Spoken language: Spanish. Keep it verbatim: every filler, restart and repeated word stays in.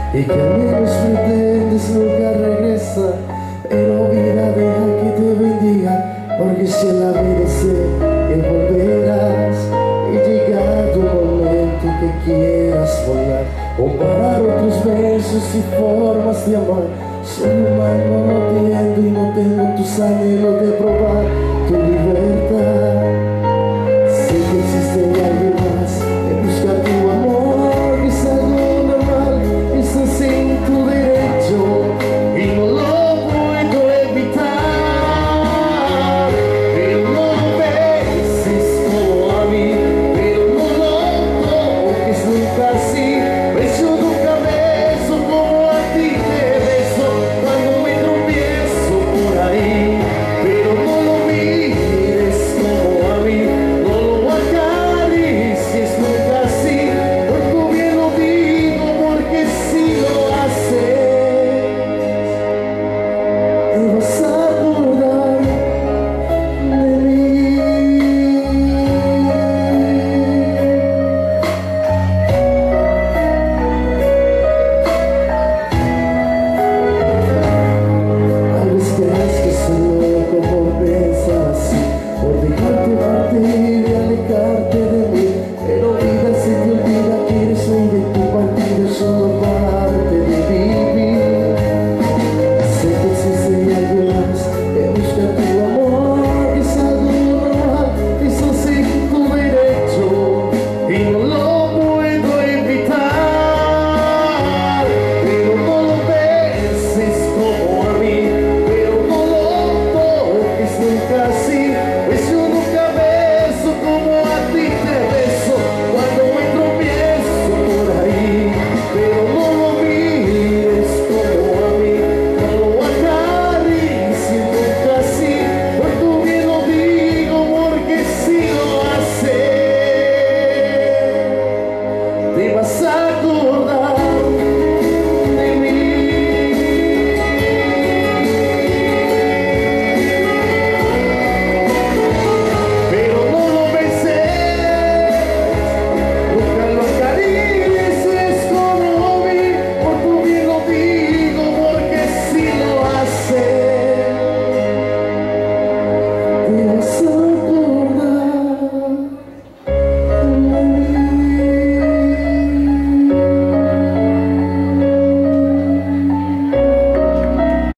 y que al menos pretendes nunca regresa. Pero vida, deja que te bendiga, porque si en la vida sé que volverás y llega tu momento que quieras volar, comparar otros versos y formas de amar. Soy humano, no entiendo y no tengo tus anhelos de probar.